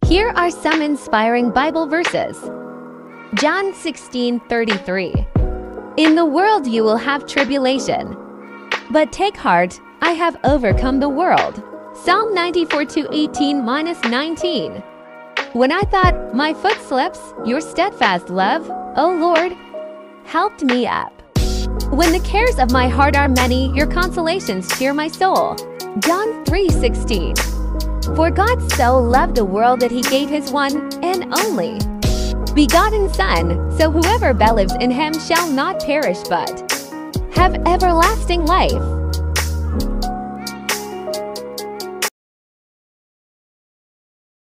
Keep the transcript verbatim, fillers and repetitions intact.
Here are some inspiring Bible verses. John sixteen thirty-three. In the world you will have tribulation, but take heart, I have overcome the world. Psalm ninety-four two eighteen to nineteen. When I thought my foot slips, your steadfast love, O Lord, helped me up. When the cares of my heart are many, your consolations cheer my soul. John three sixteen. For God so loved the world that he gave his one and only begotten Son, so whoever believes in him shall not perish but have everlasting life.